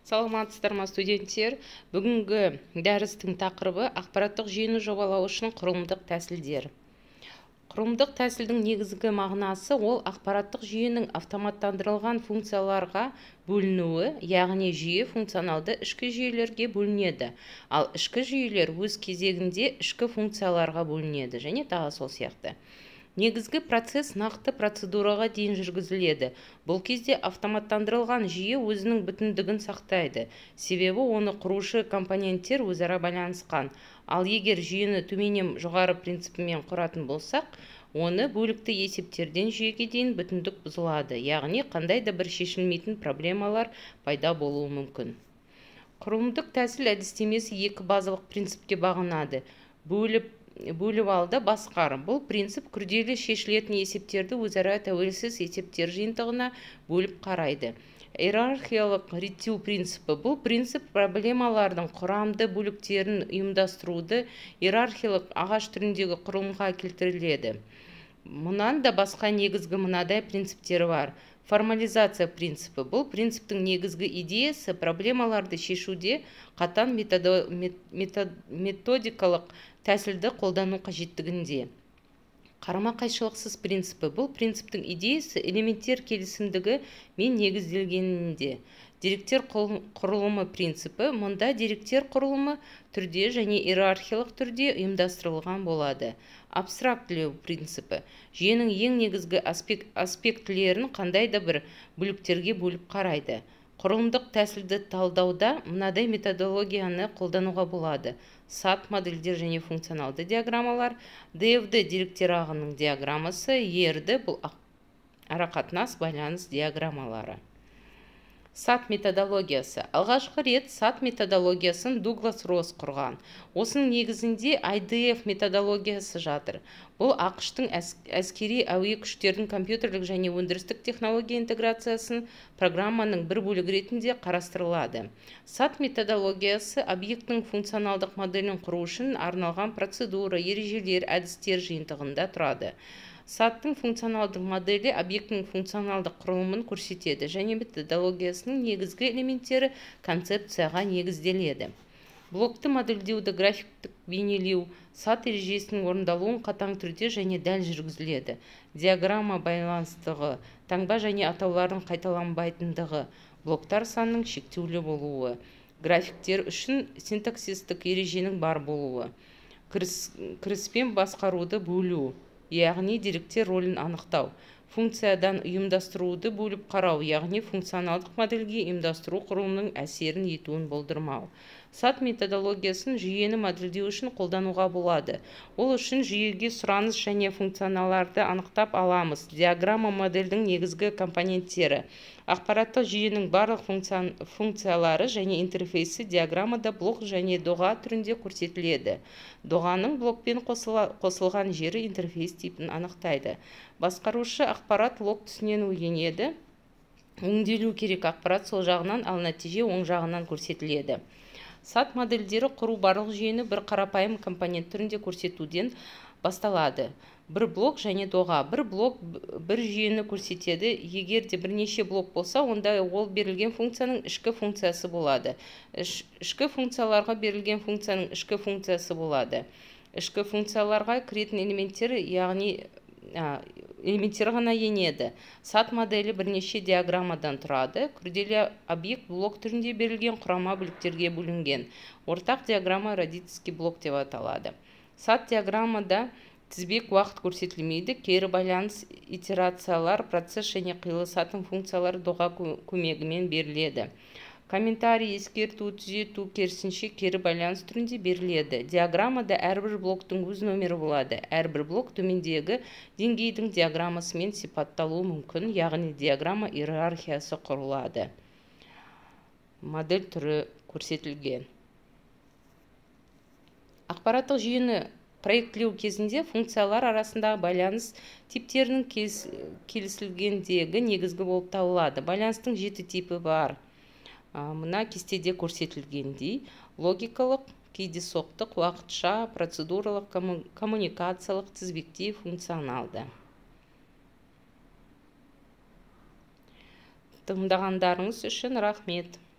Саламатсыздар ма студенттер? Бүгінгі дәрістің тақырыбы ақпараттық жүйені жобалау үшін құрылымдық тәсілдер. Құрылымдық тәсілдің негізгі мағынасы ол ақпараттық жүйенің автоматтандырылған функцияларға бөлінуі, яғни жүйе функционалды ішкі жүйелерге бөлінеді, ал ішкі жүйелер өз кезегінде ішкі функцияларға бөлінеді және тағы сол сияқты. Негізгі процесс нақты процедураға дейін жүргізіледі. Бұл кезде автоматтандырылған жүйе өзінің бүтіндігін сақтайды, себебі оны құрушы компоненттер өзара байланысқан. Ал егер жүйені төменнен жоғары принципімен құратын болсақ, оны бөлікті есептерден жүйеге дейін бүтіндік бұзылады, яғни қандай да бір шешілмейтін проблемалар пайда болуы мүмкін. Құрылымдық тәсіл әдістемесі екі базалық принципке бағынады. Бөліп алды басқар. Бұл принцип күрделі шешілетін есептерді өзара тәуелсіз есептер жиынтығына бөліп қарайды. Иерархиялық реттеу принципі. Бұл принцип проблемалардың құрамды бөліктерін ұйымдастыруды иерархиялық ағаш түріндегі құрылымға келтіріледі. Мұнан да басқа негізгі мынадай принциптері бар. Формализация принципі. Бұл принциптің негізгі идеясы проблемаларды шешуде қатаң методикалық тәсілді қолдану қажеттігінде. Қарама-қайшылықсыз принципі. Бұл принциптің идеясы элементтер келісімдігі мен негізделгенінде. Деректер құрылымы принципі. Мұнда деректер құрылымы түрде және иерархиялық түрде ұйымдастырылған болады. Абстрактілеу принципі. Жүйенің ең негізгі аспектілерін қандай да бір бөліктерге бөліп қарайды. Құрылымдық тәсілді талдауда мынадай методологияны қолдануға болады. SAT модельдер және функционалды диаграммалар, DFD деректер ағының диаграммасы, ERD бұл арақатынас байланыс диаграммалары. SAT методологиясы. Алғашқы рет SAT методологиясын Дуглас Росс құрған. Осының негізінде IDF методологиясы жатыр. Бұл ақш-тың әскери әуе күштердің компьютерлік және өндірістік технология интеграциясын программаның бір бөлігі ретінде қарастырылады. SAT методологиясы объекттің функционалдық моделін құру үшін арналған процедура, ережелер, әдістер жиынтығында тұрады. SAT-тың функционалдық моделі объекттің функционалдық құрылымын көрсетеді және методологиясының негізгі элементтері концепцияға негізделеді. Блокты модельдеуді графиктік бейнелеу SAT ережесінің орындалуын қатаң түрде және дәл жүргізіледі. Диаграмма байланыстығы, таңба және атаулардың қайталанбайтындығы, блоктар санының шектеулі болуы, графиктер үшін синтаксистік ереженің бар болуы, кіріспен басқаруды бөлу, яғни деректер рөлін анықтау, функциядан ұйымдастыруды бөліп қарау, яғни функционалдық модельге ұйымдастыру құрылымның әсерін етуін болдырмау. SAT методологиясын жүйені модельдеу үшін қолдануға болады. Ол үшін жүйеге сұраныс және функционаларды анықтап аламыз. Диаграмма модельдің негізгі компоненттері. Ақпараттық жүйенің барлық функциялары және интерфейсі диаграммада блок және доға түрінде көрсетіледі. Доғаның блокпен қосылған жері интерфейс типін анықтайды. Басқарушы ақпарат лог түсінен енеді. Өңделу керек ақпарат сол жағынан, ал нәтиже оң жағынан көрсетіледі. SAT модельдері құру барлық жүйені бір қарапайым компонент түрінде көрсетуден басталады. Бір блок және доға. Бір блок бір жүйені көрсетеді. Егер де бірнеше блок болса, онда ол берілген функцияның ішкі функциясы болады. Ішкі функцияларға берілген функцияның ішкі функциясы болады. Ішкі функцияларға кіретін элементтер, яғни элементтер ғана енеді. SAT моделі бірнеше диаграммадан тұрады. Күрделі объект блок түрінде берілген құрама бөліктерге бөлінген. Ортақ диаграмма родительский блок деп аталады. SAT диаграммада тізбек уақыт көрсетілмейді. Кері байланыс итерациялар, процесс және қиылысатын функциялар доға көмегімен беріледі. Комментарий, ескерту, түзету, керісінше кері байланыс түрінде беріледі. Диаграммада әрбір блоктың өз нөмірі болады. Әрбір блок төмендегі деңгейдің диаграммасымен сипатталуы мүмкін, яғни диаграмма иерархиясы құрылады. Модель түрі көрсетілген. Ақпараттық жүйені проектлеу кезінде функциялар арасындағы байланыс типтерінің келісілгендегі негізгі болып табылады. Байланыстың 7 типі бар. Мына кестеде көрсетілгендей, логикалық, кейдесоқтық, уақытша, процедуралық, коммуникациялық, тізбекте, функционалды. Тыңдағандарыңыз үшін рахмет.